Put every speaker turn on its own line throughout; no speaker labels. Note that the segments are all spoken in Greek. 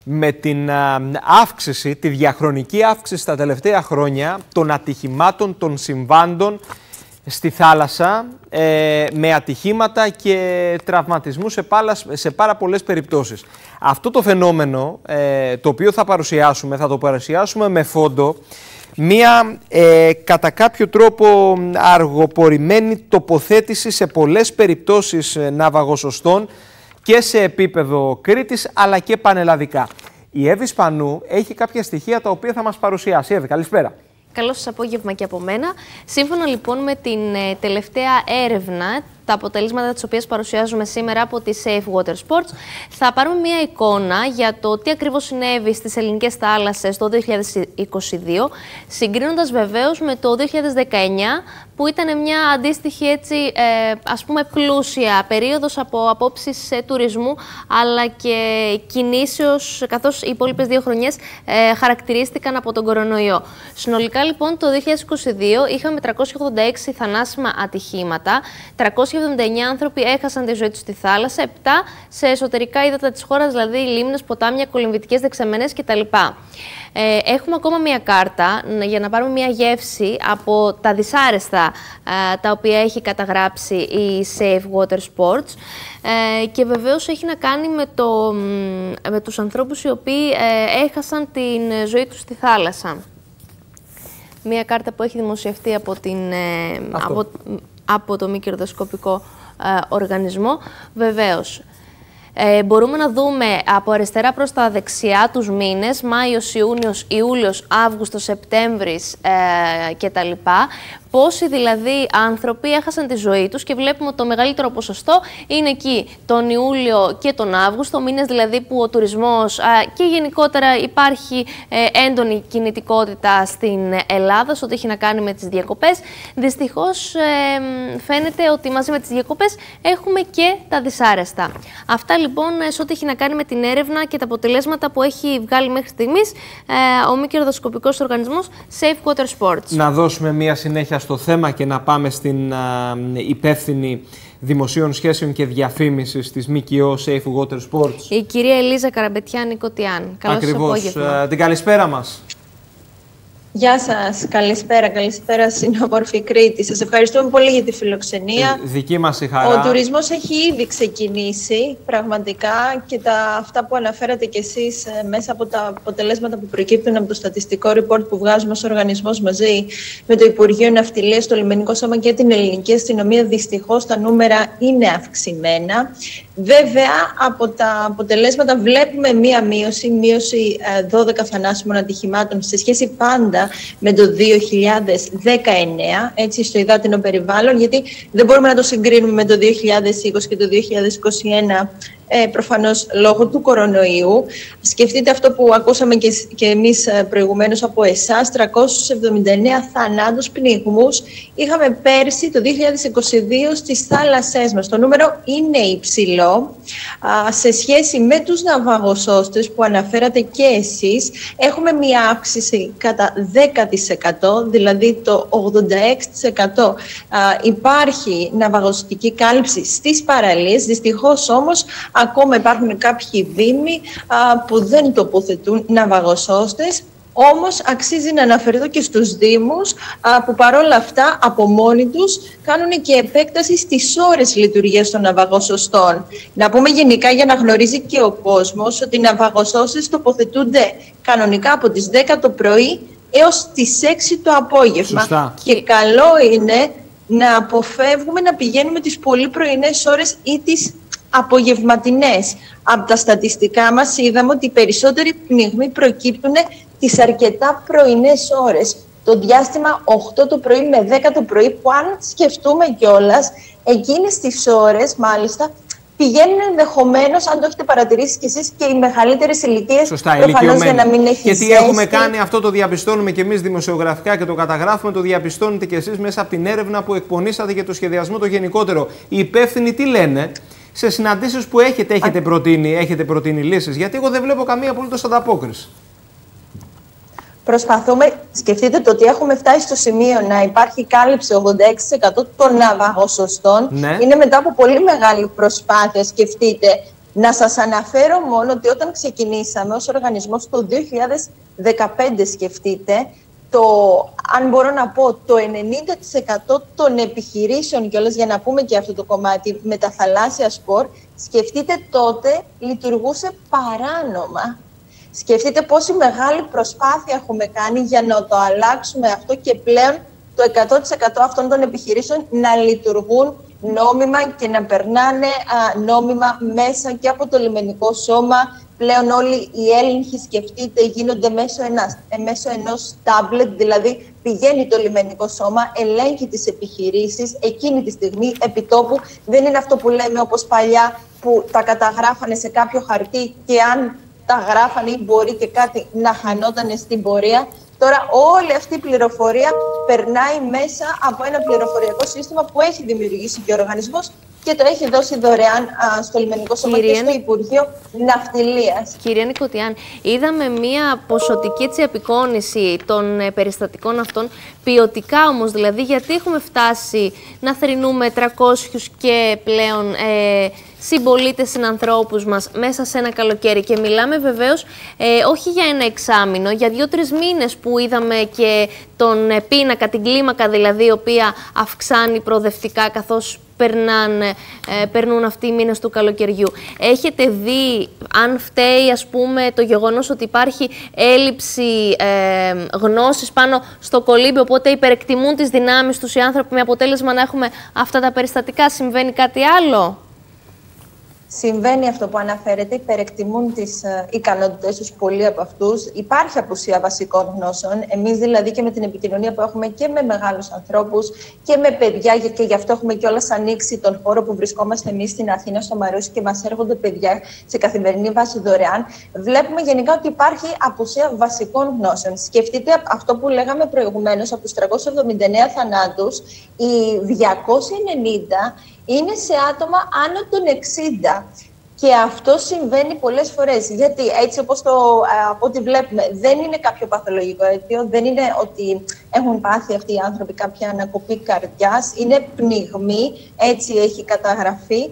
με την αύξηση, τη διαχρονική αύξηση τα τελευταία χρόνια των ατυχημάτων, των συμβάντων στη θάλασσα, με ατυχήματα και τραυματισμούς σε πάρα πολλές περιπτώσεις. Αυτό το φαινόμενο, το οποίο θα το παρουσιάσουμε με φόντο μία κατά κάποιο τρόπο αργοπορημένη τοποθέτηση σε πολλές περιπτώσεις ναυαγοσωστών και σε επίπεδο Κρήτης αλλά και πανελλαδικά. Η Εύη Σπανού έχει κάποια στοιχεία τα οποία θα μας παρουσιάσει. Εύη, καλησπέρα.
Καλό σας απόγευμα και από μένα. Σύμφωνα λοιπόν με την τελευταία έρευνα, τα αποτελέσματα της οποίας παρουσιάζουμε σήμερα από τη Safe Water Sports, θα πάρουμε μια εικόνα για το τι ακριβώς συνέβη στις ελληνικές θάλασσες το 2022, συγκρίνοντας βεβαίως με το 2019, που ήταν μια αντίστοιχη έτσι, ας πούμε πλούσια περίοδος από απόψεις τουρισμού αλλά και κινήσεως, καθώς οι υπόλοιπες δύο χρονιές χαρακτηρίστηκαν από τον κορονοϊό. Συνολικά λοιπόν το 2022 είχαμε 386 θανάσιμα ατυχήματα, 379 άνθρωποι έχασαν τη ζωή τους στη θάλασσα, 7 σε εσωτερικά ύδατα της χώρας, δηλαδή λίμνες, ποτάμια, κολυμβητικές δεξαμενές κτλ. Έχουμε ακόμα μια κάρτα για να πάρουμε μια γεύση από τα δυσάρεστα τα οποία έχει καταγράψει η Safe Water Sports, και βεβαίως έχει να κάνει με τους ανθρώπους οι οποίοι έχασαν την ζωή τους στη θάλασσα. Μια κάρτα που έχει δημοσιευτεί από το μη κερδοσκοπικό οργανισμό. Βεβαίως, μπορούμε να δούμε από αριστερά προς τα δεξιά τους μήνες, Μάιος, Ιούνιος, Ιούλιος, Αύγουστος, Σεπτέμβρης κτλ. Πόσοι δηλαδή άνθρωποι έχασαν τη ζωή τους, και βλέπουμε ότι το μεγαλύτερο ποσοστό είναι εκεί τον Ιούλιο και τον Αύγουστο, μήνες δηλαδή που ο τουρισμός και γενικότερα υπάρχει έντονη κινητικότητα στην Ελλάδα σε ό,τι έχει να κάνει με τις διακοπές. Δυστυχώς φαίνεται ότι μαζί με τις διακοπές έχουμε και τα δυσάρεστα. Αυτά λοιπόν σε ό,τι έχει να κάνει με την έρευνα και τα αποτελέσματα που έχει βγάλει μέχρι στιγμής ο μη κερδοσκοπικός οργανισμός Safe Water Sports. Να
δώσουμε μία συνέχεια στο θέμα και να πάμε στην υπεύθυνη δημοσίων σχέσεων και διαφήμισης της ΜΚΟ Safe Water Sports,
η κυρία Ελίζα Καραμπετιάνη-Κωτιάν. Καλώς σας απόγευμα.
Την καλησπέρα μας.
Γεια σας, καλησπέρα στην όμορφη Κρήτη. Σας ευχαριστούμε πολύ για τη φιλοξενία.
Δική μας η χαρά.
Ο τουρισμός έχει ήδη ξεκινήσει πραγματικά, και αυτά που αναφέρατε κι εσείς μέσα από τα αποτελέσματα που προκύπτουν από το στατιστικό report που βγάζουμε ως οργανισμός μαζί με το Υπουργείο Ναυτιλίας, το Λιμενικό Σώμα και την Ελληνική Αστυνομία, δυστυχώς τα νούμερα είναι αυξημένα. Βέβαια, από τα αποτελέσματα βλέπουμε μία μείωση 12 θανάσιμων ατυχημάτων σε σχέση πάντα με το 2019, έτσι, στο υδάτινο περιβάλλον, γιατί δεν μπορούμε να το συγκρίνουμε με το 2020 και το 2021, προφανώς λόγω του κορονοϊού. Σκεφτείτε αυτό που ακούσαμε και εμείς προηγουμένως από εσάς, 379 θανάτους πνιγμούς είχαμε πέρσι το 2022 στις θάλασσές μας. Το νούμερο είναι υψηλό σε σχέση με τους ναυαγοσώστες που αναφέρατε και εσείς. Έχουμε μια αύξηση κατά 10%, δηλαδή το 86% υπάρχει ναυαγοσωστική κάλυψη στις παραλίες. Δυστυχώς όμως ακόμα υπάρχουν κάποιοι δήμοι που δεν τοποθετούν ναυαγοσώστες. Όμως αξίζει να αναφερθώ και στους δήμους που παρόλα αυτά από μόνοι τους κάνουν και επέκταση στις ώρες λειτουργίας των ναυαγοσωστών. Να πούμε γενικά, για να γνωρίζει και ο κόσμος, ότι οι ναυαγοσώστες τοποθετούνται κανονικά από τις 10 το πρωί έως τις 6 το απόγευμα.
Σωστά.
Και καλό είναι να αποφεύγουμε να πηγαίνουμε τις πολύ πρωινές ώρες ή τις απογευματινές. Από τα στατιστικά μας είδαμε ότι οι περισσότεροι πνιγμοί προκύπτουν τις αρκετά πρωινές ώρες. Το διάστημα 8 το πρωί με 10 το πρωί, που αν σκεφτούμε κιόλας, εκείνες τις ώρες μάλιστα πηγαίνουν ενδεχομένως, αν το έχετε παρατηρήσει κι εσείς, και οι μεγαλύτερες ηλικίες.
Σωστά,
προφανώς για να μην έχει
και τι
ζέστη.
έχουμε κάνει, αυτό το διαπιστώνουμε κι εμείς δημοσιογραφικά και το καταγράφουμε, το διαπιστώνετε κι εσείς μέσα από την έρευνα που εκπονήσατε για το σχεδιασμό το γενικότερο. Οι υπεύθυνοι τι λένε σε συναντήσεις που έχετε προτείνει λύσεις? Γιατί εγώ δεν βλέπω καμία απολύτως ανταπόκριση.
Προσπαθούμε, σκεφτείτε το ότι έχουμε φτάσει στο σημείο να υπάρχει κάλυψη 86% των ναυαγοσωστών.
Ναι.
Είναι μετά από πολύ μεγάλη προσπάθεια, σκεφτείτε, Να σας αναφέρω μόνο ότι όταν ξεκινήσαμε ως οργανισμός το 2015, σκεφτείτε, αν μπορώ να πω, το 90% των επιχειρήσεων κιόλας, για να πούμε και αυτό το κομμάτι, με τα θαλάσσια σπορ, σκεφτείτε τότε λειτουργούσε παράνομα. Σκεφτείτε πόση μεγάλη προσπάθεια έχουμε κάνει για να το αλλάξουμε αυτό και πλέον το 100% αυτών των επιχειρήσεων να λειτουργούν νόμιμα και να περνάνε νόμιμα μέσα και από το λιμενικό σώμα. Πλέον όλοι οι έλεγχοι, σκεφτείτε, γίνονται μέσω ενός τάμπλετ, δηλαδή πηγαίνει το λιμενικό σώμα, ελέγχει τις επιχειρήσεις εκείνη τη στιγμή επιτόπου. Δεν είναι αυτό που λέμε όπως παλιά που τα καταγράφανε σε κάποιο χαρτί και αν τα γράφανε ή μπορεί και κάτι να χανόταν στην πορεία. Τώρα όλη αυτή η πληροφορία περνάει μέσα από ένα πληροφοριακό σύστημα που έχει δημιουργήσει και ο οργανισμός και το έχει δώσει δωρεάν στο Λιμενικό Σώμα και στο Υπουργείο Ναυτιλίας.
Κυρία Νικοτιάν, είδαμε μία ποσοτική απεικόνηση των περιστατικών αυτών, ποιοτικά όμως, δηλαδή γιατί έχουμε φτάσει να θρηνούμε 300 και πλέον συμπολίτες, συνανθρώπους μας μέσα σε ένα καλοκαίρι, και μιλάμε βεβαίως όχι για ένα εξάμηνο, για 2-3 μήνες που είδαμε και τον πίνακα, την κλίμακα δηλαδή, η οποία αυξάνει προοδευτικά καθώς περνούν αυτοί οι μήνες του καλοκαιριού. Έχετε δει αν φταίει, ας πούμε, το γεγονός ότι υπάρχει έλλειψη γνώσης πάνω στο κολύμπι, οπότε υπερεκτιμούν τις δυνάμεις τους οι άνθρωποι, με αποτέλεσμα να έχουμε αυτά τα περιστατικά? Συμβαίνει κάτι άλλο?
Συμβαίνει αυτό που αναφέρεται, υπερεκτιμούν τις ικανότητες τους, πολλοί από αυτούς. Υπάρχει απουσία βασικών γνώσεων. Εμείς δηλαδή και με την επικοινωνία που έχουμε και με μεγάλους ανθρώπους και με παιδιά, και γι' αυτό έχουμε κιόλας ανοίξει τον χώρο που βρισκόμαστε εμείς στην Αθήνα, στο Μαρούσι, και μας έρχονται παιδιά σε καθημερινή βάση δωρεάν. Βλέπουμε γενικά ότι υπάρχει απουσία βασικών γνώσεων. Σκεφτείτε αυτό που λέγαμε προηγουμένως, από τους 379 θανάτους, οι 290 είναι σε άτομα άνω των 60. Και αυτό συμβαίνει πολλές φορές. Γιατί έτσι όπως από ό,τι βλέπουμε, δεν είναι κάποιο παθολογικό αίτιο, δεν είναι ότι έχουν πάθει αυτοί οι άνθρωποι κάποια ανακοπή καρδιάς, είναι πνιγμή, έτσι έχει καταγραφεί.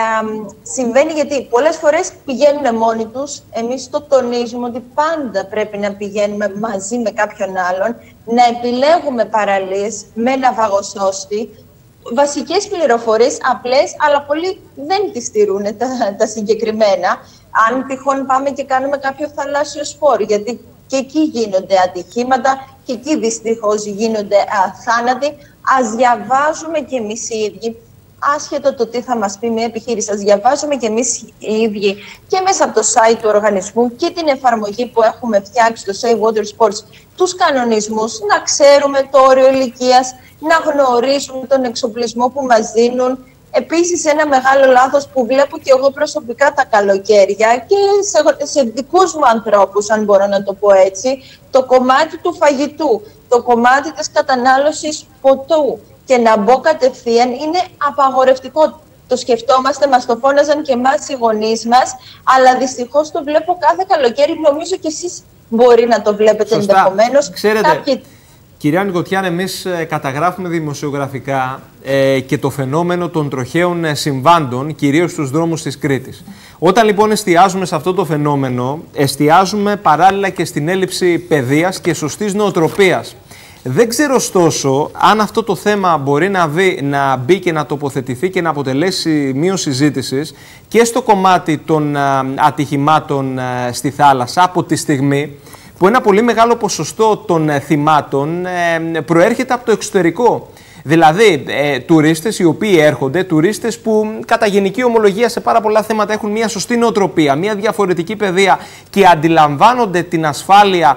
Συμβαίνει γιατί πολλές φορές πηγαίνουν μόνοι τους. Εμείς το τονίζουμε ότι πάντα πρέπει να πηγαίνουμε μαζί με κάποιον άλλον, να επιλέγουμε παραλίες με ναυαγοσώστη. Βασικές πληροφορίες, απλές, αλλά πολλοί δεν τις στηρούν τα συγκεκριμένα. Αν τυχόν πάμε και κάνουμε κάποιο θαλάσσιο σπορ, γιατί και εκεί γίνονται ατυχήματα και εκεί δυστυχώς γίνονται θάνατοι, ας διαβάζουμε και εμείς οι ίδιοι, άσχετο το τι θα μας πει μια επιχείρηση, ας διαβάζουμε και εμείς οι ίδιοι και μέσα από το site του οργανισμού και την εφαρμογή που έχουμε φτιάξει, το Save Water Sports, τους κανονισμούς, να ξέρουμε το όριο ηλικίας, να γνωρίζουμε τον εξοπλισμό που μας δίνουν. Επίσης, ένα μεγάλο λάθος που βλέπω και εγώ προσωπικά τα καλοκαίρια και σε δικούς μου ανθρώπους, αν μπορώ να το πω έτσι, το κομμάτι του φαγητού, το κομμάτι της κατανάλωσης ποτού. Και να μπω κατευθείαν είναι απαγορευτικό. Το σκεφτόμαστε, μας το φώναζαν και εμάς οι γονείς μας, αλλά δυστυχώς το βλέπω κάθε καλοκαίρι. Νομίζω και εσείς μπορεί να το βλέπετε ενδεχομένως.
Ξέρετε, κυρία Νικοτιάν, εμείς καταγράφουμε δημοσιογραφικά και το φαινόμενο των τροχαίων συμβάντων, κυρίως στους δρόμους της Κρήτης. Όταν λοιπόν εστιάζουμε σε αυτό το φαινόμενο, εστιάζουμε παράλληλα και στην έλλειψη παιδείας και σωστής νοοτροπίας. Δεν ξέρω ωστόσο αν αυτό το θέμα μπορεί να μπει και να τοποθετηθεί και να αποτελέσει σημείο συζήτησης και στο κομμάτι των ατυχημάτων στη θάλασσα, από τη στιγμή που ένα πολύ μεγάλο ποσοστό των θυμάτων προέρχεται από το εξωτερικό. Δηλαδή, τουρίστες οι οποίοι έρχονται, τουρίστες που κατά γενική ομολογία σε πάρα πολλά θέματα έχουν μια σωστή νοοτροπία, μια διαφορετική παιδεία και αντιλαμβάνονται την ασφάλεια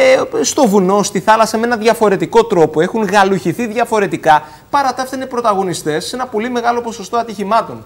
στο βουνό, στη θάλασσα με ένα διαφορετικό τρόπο, έχουν γαλουχηθεί διαφορετικά, παρά τα αυτά είναι πρωταγωνιστές σε ένα πολύ μεγάλο ποσοστό ατυχημάτων.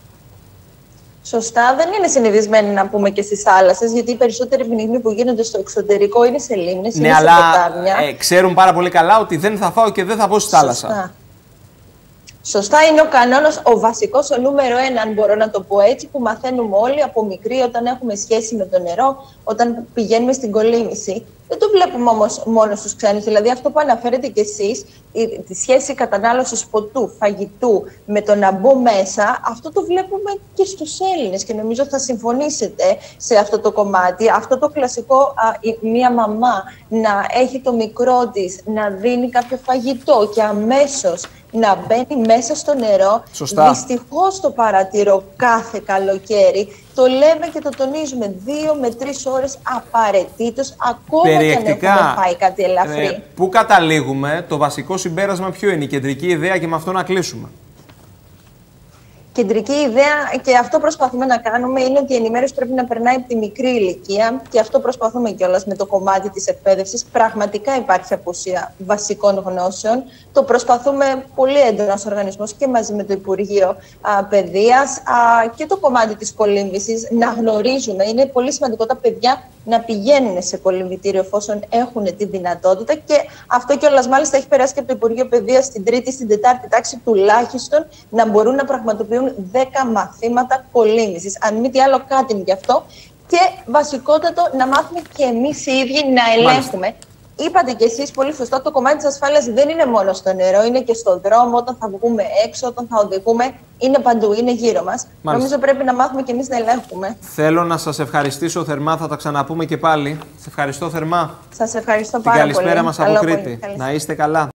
Σωστά, δεν είναι συνηθισμένοι να πούμε και στις θάλασσες, γιατί οι περισσότεροι πνιγμοί που γίνονται στο εξωτερικό είναι σε λίμνες, είναι σε ποτάμια.
Ξέρουν πάρα πολύ καλά ότι δεν θα φάω και δεν θα μπω στη θάλασσα.
Σωστά, είναι ο κανόνας, ο βασικός, ο νούμερο 1, αν μπορώ να το πω έτσι, που μαθαίνουμε όλοι από μικροί όταν έχουμε σχέση με το νερό, όταν πηγαίνουμε στην κολύμβηση. Δεν το βλέπουμε όμως μόνο στους ξένους. Δηλαδή, αυτό που αναφέρετε κι εσείς, τη σχέση κατανάλωσης ποτού, φαγητού, με το να μπω μέσα, αυτό το βλέπουμε και στους Έλληνες. Και νομίζω θα συμφωνήσετε σε αυτό το κομμάτι. Αυτό το κλασικό, μία μαμά να έχει το μικρό της, να δίνει κάποιο φαγητό και αμέσως να μπαίνει μέσα στο νερό.
Σωστά.
Δυστυχώς το παρατηρώ κάθε καλοκαίρι. Το λέμε και το τονίζουμε 2 με 3 ώρες απαραίτητος, ακόμα και αν έχουμε φάει κάτι ελαφρύ.
Πού καταλήγουμε, το βασικό συμπέρασμα ποιο είναι, η κεντρική ιδέα, και με αυτό να κλείσουμε?
Κεντρική ιδέα, και αυτό προσπαθούμε να κάνουμε, είναι ότι η ενημέρωση πρέπει να περνάει από τη μικρή ηλικία, και αυτό προσπαθούμε κιόλας με το κομμάτι της εκπαίδευσης. Πραγματικά υπάρχει απουσία βασικών γνώσεων. Το προσπαθούμε πολύ έντονα ως οργανισμός και μαζί με το Υπουργείο Παιδείας, και το κομμάτι της κολύμβησης να γνωρίζουμε. Είναι πολύ σημαντικό τα παιδιά να πηγαίνουν σε κολυμβητήριο εφόσον έχουν τη δυνατότητα, και αυτό κιόλας μάλιστα έχει περάσει και από το Υπουργείο Παιδείας στην 3η, στην 4η τάξη τουλάχιστον, να μπορούν να πραγματοποιούν 10 μαθήματα κολύμβησης. Αν μη τι άλλο, κάτι γι' αυτό. Και βασικότατο, να μάθουμε και εμείς οι ίδιοι να ελέγχουμε. Μάλιστα. Είπατε κι εσείς πολύ σωστά, το κομμάτι της ασφάλειας δεν είναι μόνο στο νερό, είναι και στον δρόμο, όταν θα βγούμε έξω, όταν θα οδηγούμε, είναι παντού, είναι γύρω μας. Μάλιστα. Νομίζω πρέπει να μάθουμε κι εμείς να ελέγχουμε.
Θέλω να σας ευχαριστήσω θερμά, θα τα ξαναπούμε και πάλι. Σας ευχαριστώ θερμά.
Σας ευχαριστώ πάρα πολύ.
Την καλησπέρα μας από Κρήτη. Να είστε καλά.